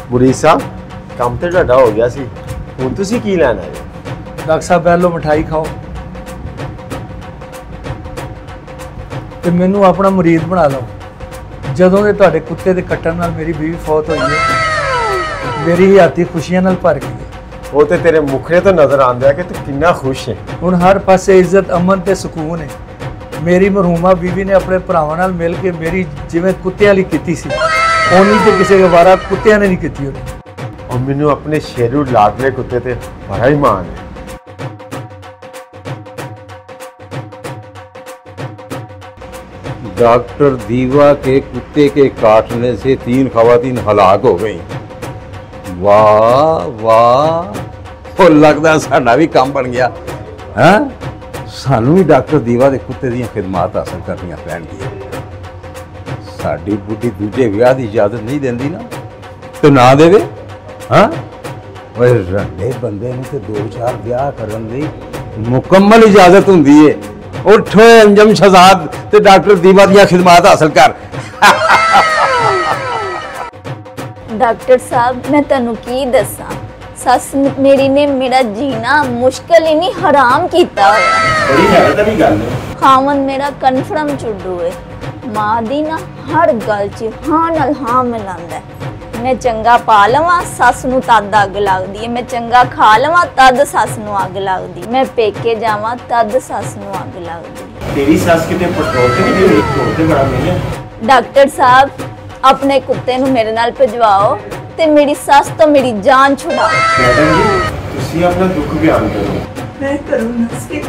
मुरीद साहब काम तो ढाडा हो गया सी, हुण तुसीं की लैना है? डॉक्टर साहब पहलो मिठाई खाओ ते मैनू अपना मुरीद बना लो। जदों दे तुहाडे कुत्ते दे कट्टण नाल मेरी बीवी फौत हुई है, मेरी हयाती खुशियां नाल भर गई है। वो तो तेरे मुखड़े तो नजर आंदा है कि तू कितना खुश है। हुण हर पासे इज्जत अमन ते सुकून है। मेरी मरहूमा बीवी ने अपने भरावां नाल मिल के मेरी जिवें कुत्तियां लई कीती सी, उन्हीं ते किसी गवारा कुत्तियां ने नहीं कीती होनी। और मैनू अपने शेरू लाडले कुत्ते ते बड़ा ही मान है। डॉक्टर दीवा के कुत्ते के काटने से 3 खवातीन हलाक हो गई। वाह वाह, तो लगता साडा भी काम बन गया है। सानू भी डॉक्टर दीवा के कुत्ते दी खिदमात हासिल करनी पैणगियां। साडी बुढ़ी दूजे विआह की इजाजत नहीं देंदी ना, तो ना देवे। हाँ रंडे बंदे नूं ते 2-4 विआह करन दी मुकम्मल इजाजत हुंदी है। उठो अंजम शहजाद ते डॉक्टर दीवा दी खिदमात हासिल कर। डॉक्टर साहब मैं तैनू की दसा, सस मेरी ने मेरा जीना मुश्किल ही नहीं हराम किया होया। खावन मेरा कन्फर्म चुड्डू है, मां दी ना हर गल च हाँ नाल हाँ मिलांदा है। मैं चंगा पा लवां सस नूं तद अग लगदी है, मैं चंगा खा लवां तद सस नूं अग लगदी, मैं पेके जावां तद सस नूं अग लगदी। तेरी सस किते पेट्रोल ते नहीं छोड़ते बड़ा नहीं। डॉक्टर साहब अपने कुत्ते नूं मेरे नाल भिजवाओ ते मेरी सस तो मेरी जान छुड़ाओ। मैडम जी तुसीं अपना दुख बयान करो। मैं करूँ नसीब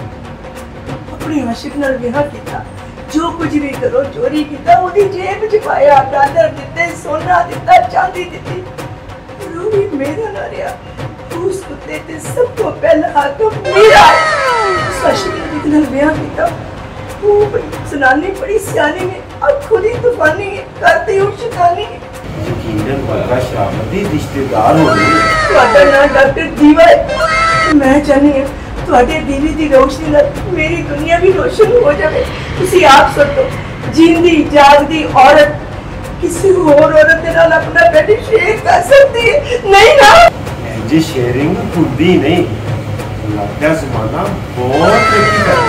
अपने आशिक नाल विआह कीता, जो कुछ भी करो चोरी किया, ओदी जेब च पाया, डालर दिते, सोना दिता, चांदी दिती, पर वो भी मेरा ना रहा। उस कुत्ते ते सब तो पहला हाथ मेरा आशिक नाल विआह कीता। वो बड़ी सुनानी बड़ी सियानी है और खुद ही तूफानी है, करते ही शैतानी है। यकीनन बड़ा शामती रिश्तेदार हो गए। ਤੁਹਾਡਾ ਨਾਂ डॉक्टर दीवा है। मैं चाहनी हूं ਤੁਹਾਡੇ ਦੀਵੀ ਦੀ ਰੋਸ਼ਨੀ ਨਾਲ ਮੇਰੀ ਦੁਨੀਆ ਵੀ ਰੋਸ਼ਨ ਹੋ ਜਾਵੇ। ਤੁਸੀਂ ਆਪ ਸੋਚੋ, ਜਿੰਦੀ ਜਾਗਦੀ ਔਰਤ ਕਿਸੇ ਹੋਰ ਔਰਤ ਦੇ ਨਾਲ ਆਪਣਾ ਬੈਡ ਸ਼ੇਅਰ ਕਰ ਸਕਦੀ ਹੈ? नहीं ना। जी शेयरिंग खुदी नहीं, लगता जमाना बहुत तरक्की कर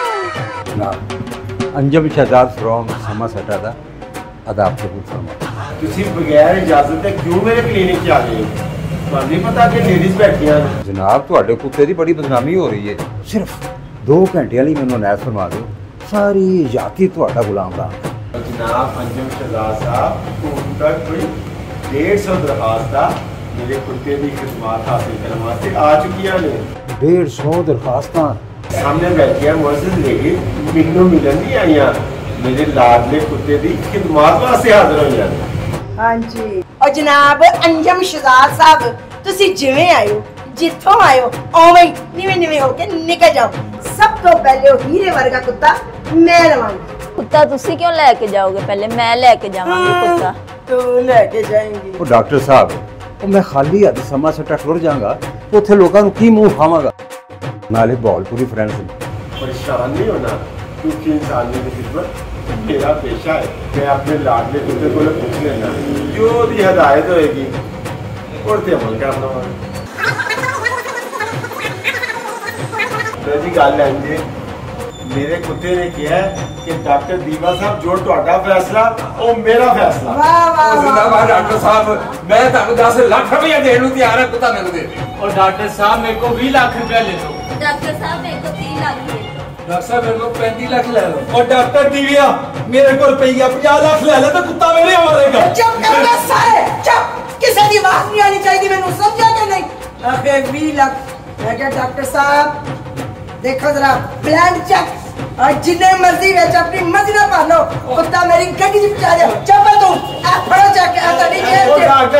रही है। अंजम शहजाद फ्रॉम समा सटा दा आदाब कबूल फरमा। तुसी बगैर इजाजत के क्यों मेरे क्लिनिक च आ गए हो? ਤੁਹਾਨੂੰ ਨਹੀਂ ਪਤਾ ਕਿ ਲੇਡੀਜ਼ ਬੈਠੀਆਂ ਨੇ। जनाब ਤੁਹਾਡੇ ਕੁੱਤੇ ਦੀ ਬੜੀ ਬਦਨਾਮੀ ਹੋ ਰਹੀ ਹੈ। ਸਿਰਫ 2 ਘੰਟਿਆਂ ਲਈ ਮੈਨੂੰ ਅਨਾਇਤ ਫਰਮਾ ਦਿਓ, ਸਾਰੀ ਜਾਤੀ ਤੁਹਾਡਾ ਗੁਲਾਮ ਰਹਾਂਗਾ। जनाब अंजम शहजाद साहब ਹੁਣ तक कोई 150 दरखास्तां मेरे कुत्ते की खिदमत हासिल करने वास्ते आ चुकी ने। 150 दरखास्तां सामने बैठिया मुअज़्ज़िज़ लेडी मैनू मिलन नहीं आईयां, मेरे लाडले कुत्ते की खिदमत वास्ते हाजिर होईयां। हाँ जी और जनाब अंजम शहजाद साहब तुसी जिवें आए हो, जिथों आए हो ओवें ही निवे निवे होके निकल जाओ। सब तो पहले वो हीरे वर्गा कुत्ता मैं लवांगी। कुत्ता तुसी क्यों लेके जाओगे? पहले मैं लेके जाऊंगी कुत्ता। तो लेके जाएंगी। ਉਹ ਡਾਕਟਰ ਸਾਹਿਬ ਉਹ ਮੈਂ ਖਾਲੀ ਹੱਥ ਸਮਾਂ ਸੱਟਾ ਟੁਰ ਜਾਵਾਂਗਾ ਤੇ ਉੱਥੇ ਲੋਕਾਂ ਨੂੰ ਕੀ ਮੂੰਹ ਖਾਵਾਂਗਾ। ਨਾਲੇ ਬਹਾਲਪੁਰੀ ਫਰੈਂਡਸ परेशान नहीं होना, क्योंकि इंसानियत की खिदमत मेरा पेशा है। मैं अपने लाडले कुत्ते को पूछ लेना, जो भी हदायत होएगी उड़ते अमल करना। जी गल है जी, मेरे कुत्ते ने कहा है कि डॉक्टर दीवा साहब जो तुहाडा फैसला वो मेरा फैसला। जिंदाबाद डॉक्टर साहब, मैं तुहानू 10 लाख रुपया देने को तैयार है, कुत्ता मेरे को दे दे। और डॉक्टर साहब मेरे को 20 लाख रुपया ले दो। डॉक्टर साहब मेरे को 3 लाख दे दो। डॉक्टर साहब मेरे को 35 लाख ले लो। और डॉक्टर दीविया मेरे को रुपया 50 लाख ले ले तो कुत्ता मेरे मारेगा। चुप कर बे सारे, चुप। किसी की आवाज नहीं आनी चाहिए, मैंने समझा कि नहीं? आखिर 20 लाख मैं क्या डॉक्टर साहब देखो जरा ब्लैंक चेक और जिन्ने मर्जी वेच अपनी मर्जी ना भर लो, कुत्ता मेरी गड्डी च पहुंचा दे। चुप तू, ए फड़ो चेक, ए तड़ी जेब च।